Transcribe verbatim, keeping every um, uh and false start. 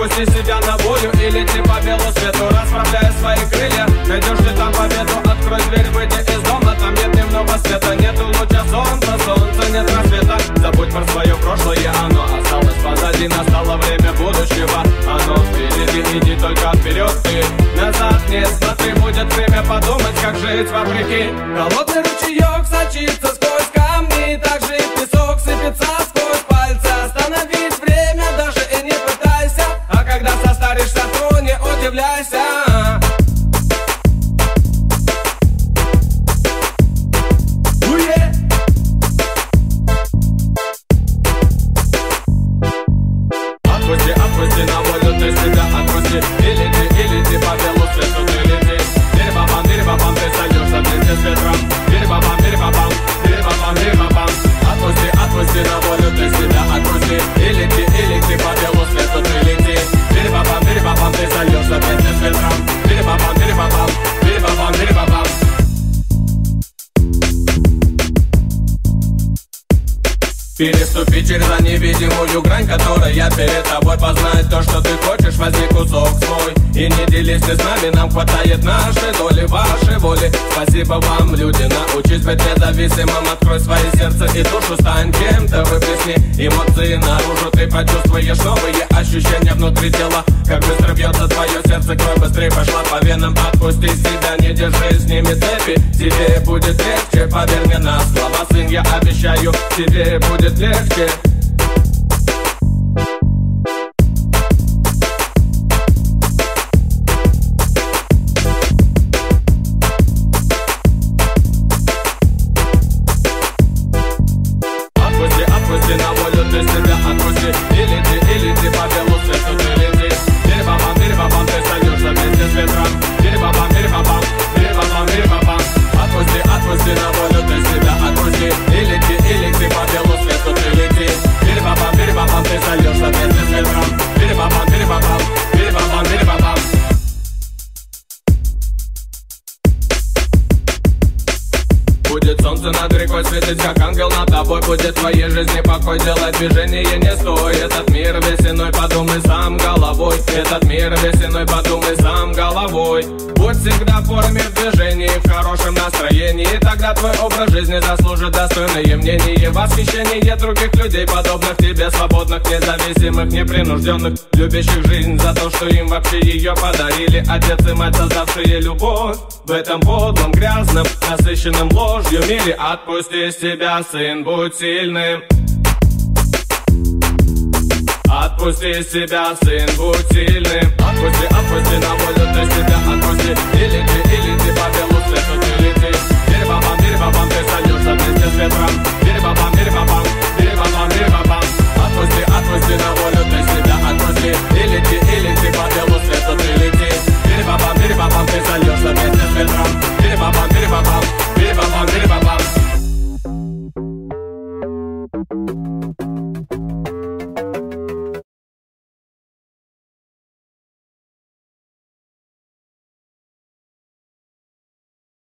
Отпусти себя на волю и лети по белу свету, расправляя свои крылья. Найдешь ли там победу, открой дверь, выйди из дома. Там нет дневного света, нету луча солнца, солнца нет рассвета. Забудь про свое прошлое, оно осталось позади. Настало время будущего, оно впереди. Иди только вперед, ты назад не смотри. Будет время подумать, как жить вопреки. Холодный ручеек сочится сквозь камни, так же и песок сыпется сквозь пальцы. Остановить время даже и не пытайся, а когда состаришься, то не удивляйся. Отпусти, отпусти на волю, ты себя отпусти. Или ты, или ты по белу свету, ты лети. Бери-бабам, бери-бабам, ты сойдешься вместе с ветром. Бери-бабам, бери-бабам, бери-бабам, бери-бабам. Отпусти, отпусти на волю, ты себя отпусти. Или ты, или ты по белу свету, ты лети. Бери-бабам, бери-бабам, ты сойдешься вместе с ветром. Бери-бабам, бери-бабам, бери-бабам, бери-бабам. Переступи через невидимую грань, которая перед тобой. Познать то, что ты хочешь, возьми кусок свой и не делись с нами, нам хватает нашей доли, вашей воли. Спасибо вам, люди, научись быть независимым. Открой свое сердце и душу, стань кем-то, выплесни эмоции наружу. Ты почувствуешь новые ощущения внутри тела, как быстро бьется твое сердце, кровь быстрее пошла по венам. Отпусти себя, не держи с ними цепи, тебе будет легче, поверь мне на слова, сын, я обещаю, тебе будет легче. Отпусти, отпусти на волю, ты себя отпусти. Или ты, или ты по белу свету, ты лети. Бери-бабам, бери-бабам, ты сойдешься вместе с ветром. Бери-бабам, бери-бабам, бери-бабам, бери-бабам. Отпусти, отпусти на волю, ты себя отпусти. Или ты, или ты по белу свету, ты лети. Бери-бабам, бери-бабам, ты сойдешься вместе с ветром. Бери-бабам, бери-бабам, бери-бабам, бери-бабам. Будет солнце над рекой светить, как ангел над тобой. Будет в твоей жизни покой, делать движение не стоит. Этот мир весенной, подумай сам головой. Этот мир весенной, подумай сам головой. Будь всегда в форме, в движении, в хорошем настроении. Тогда твой образ жизни заслужит достойное мнение, восхищение других людей, подобных тебе, свободных, независимых, непринужденных, любящих жизнь за то, что им вообще ее подарили отец и мать, создавшие любовь. В этом подлом, грязном, насыщенном ложью мире отпусти себя, сын, будь сильным. Отпусти себя, сын, будь сильным. Отпусти, отпусти на волю, ты себя отпусти.